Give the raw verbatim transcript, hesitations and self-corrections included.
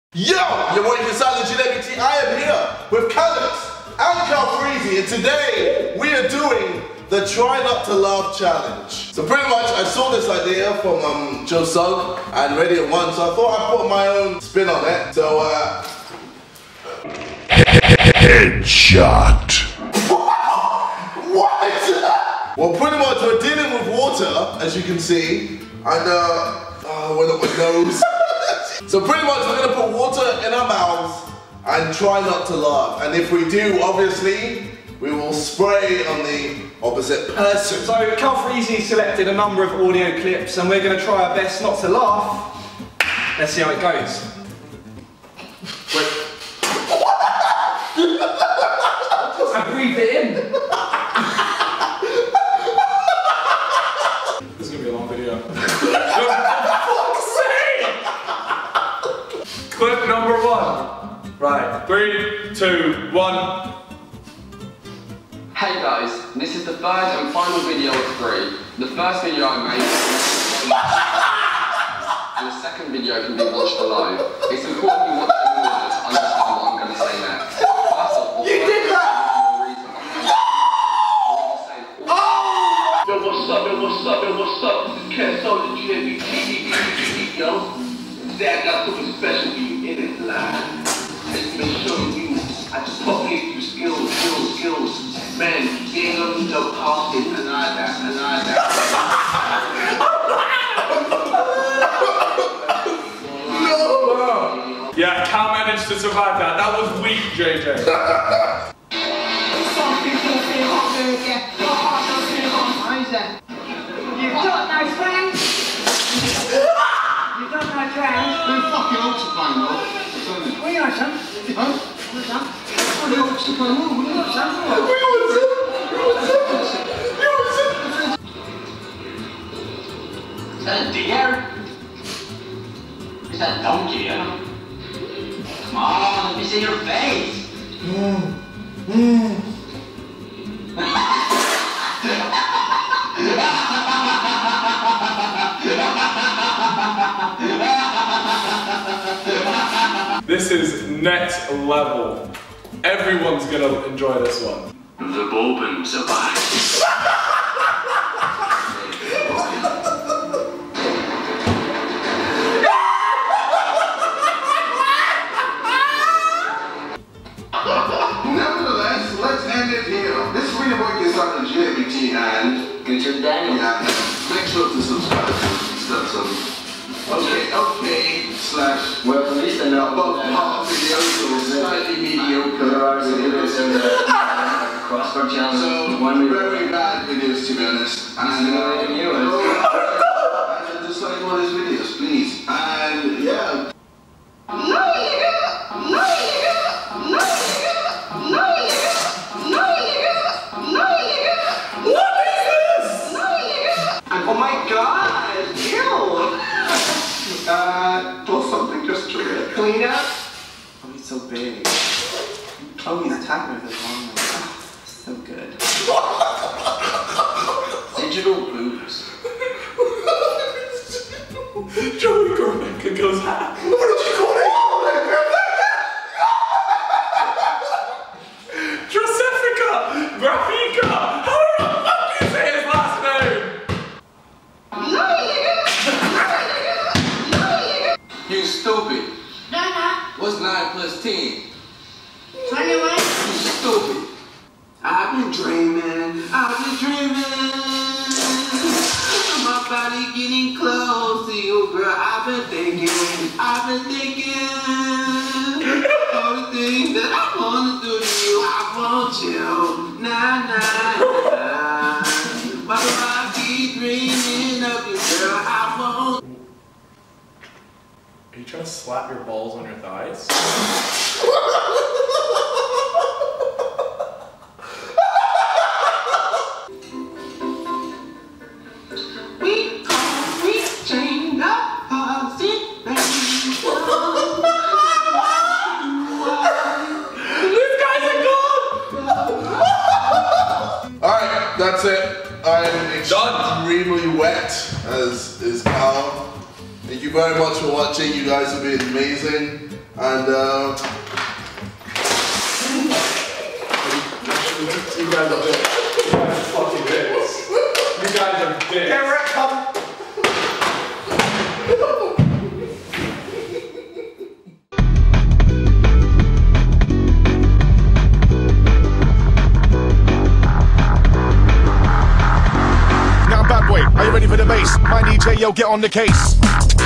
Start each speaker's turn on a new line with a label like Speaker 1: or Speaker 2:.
Speaker 1: Yo, your boy Kasala Celebrity. I am here with Callux and Calfreezy, and today we are doing the Try Not to Laugh Challenge. So pretty much I saw this idea from um, Joe Sugg and Ready at One, so I thought I'd put my own spin on it. So uh... Headshot. What? Well, pretty much we're dealing with water, as you can see, and uh, oh, went up my nose. So pretty much we're gonna put water in our mouths and try not to laugh. And if we do, obviously, we will spray on the opposite person.
Speaker 2: So Calfreezy selected a number of audio clips and we're gonna try our best not to laugh. Let's see how it goes.
Speaker 1: Wait.
Speaker 2: I breathed it in. This is gonna be a long video. Clip number one. Right, three, two, one.
Speaker 3: Hey guys, this is the third and final video of three. The first video I made and the second video can be watched below. It's important you watch them in order to understand what I'm going to say next. First off,
Speaker 1: you did that!
Speaker 4: Yo, what's up, yo, what's up, yo, what's up? This is Ken Soldier, G M B T V, yo. Today I got something special for you in this line. It's gonna show you I just populate you skills, skills, skills. Man, you ain't gonna need no posting and all that, and all that.
Speaker 2: No! Yeah, Cal managed to survive that. That was weak, J J.
Speaker 5: You've got no friends. You've got no friends.
Speaker 4: Man, fuck your oxygen, bro.
Speaker 5: We got some.
Speaker 4: Huh?
Speaker 5: We got some.
Speaker 4: Fuck your oxygen, bro.
Speaker 5: We got some.
Speaker 6: Is that a deer? Is that a donkey? Huh? Come on, let me see your face.
Speaker 1: Mm. Mm.
Speaker 2: This is next level. Everyone's gonna enjoy this one.
Speaker 6: The Bourbon survives.
Speaker 4: Nevertheless, let's end it here. This is really what gets out of G M B T and
Speaker 6: Richard Daniel.
Speaker 4: yeah, make sure to subscribe. Stuff some. Okay, okay, slash.
Speaker 6: Well, at least I know
Speaker 4: Above
Speaker 6: about
Speaker 4: par videos or slightly mediocre.
Speaker 6: There are some videos in the crossword challenge.
Speaker 4: So,
Speaker 6: one we
Speaker 4: very bad videos to be honest. And
Speaker 6: you know,
Speaker 4: uh,
Speaker 6: you
Speaker 4: and just like all these videos, please. And yeah.
Speaker 5: No, nigga. No, nigga. No, nigga. No, nigga. No, nigga. No, nigga.
Speaker 2: What is this?
Speaker 5: No, nigga.
Speaker 2: Oh my god! Ew!
Speaker 4: Uh, or something just to get
Speaker 2: Clean up?
Speaker 7: Oh, he's so big. Oh, he's attacking with his long one. Oh, so good.
Speaker 6: digital boobs.
Speaker 2: Joey Gormanka goes, ha!
Speaker 1: What did you call it?
Speaker 2: Drasifica! Grafika! How the fuck do you say his last name?
Speaker 5: No, nigga. No, nigga. No, nigga.
Speaker 3: You stupid.
Speaker 5: No, no.
Speaker 3: What's nine plus ten?
Speaker 5: twenty-one.
Speaker 3: You stupid. I've been dreaming, I've been dreaming. My body getting close to you, girl. I've been thinking, I've been thinking. All the things that I wanna do to you, I want you. Nah, nah, nah. Why do I keep dreaming of you, girl? I want.
Speaker 2: Are you trying to slap your balls on your thighs?
Speaker 1: That's it. I'm extremely wet, as is Cal. Thank you very much for watching. You guys have been amazing. And uh,
Speaker 2: You guys are bits. You guys are fucking bits. You guys are bits. Get wrecked, come.
Speaker 8: Now, bad boy, are you ready for the bass? My D J, yo, get on the case.